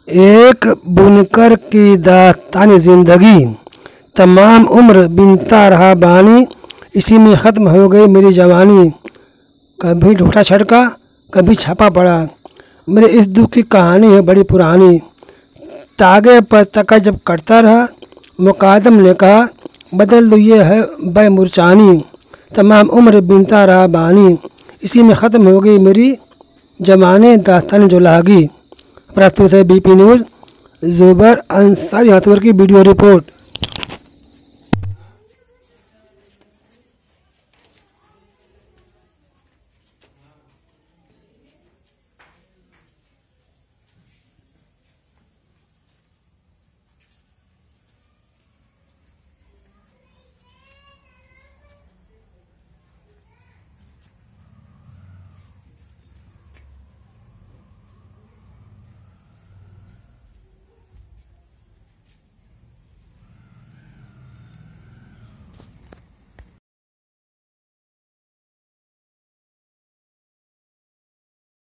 एक बुनकर की दास्तान ज़िंदगी, तमाम उम्र बिनता रहा बानी, इसी में ख़त्म हो गई मेरी जवानी। कभी ढूंढा छड़का, कभी छापा पड़ा, मेरे इस दुख की कहानी है बड़ी पुरानी। तागे पर तका जब कटता रहा, मुकादम ने कहा बदल दो ये है बेमुरचानी। तमाम उम्र बिनता रहा बानी, इसी में ख़त्म हो गई मेरी जमाने दास्तान जो लागी। प्रस्तुत है BP न्यूज़, ज़ुबर अंसारी हाथवर की वीडियो रिपोर्ट।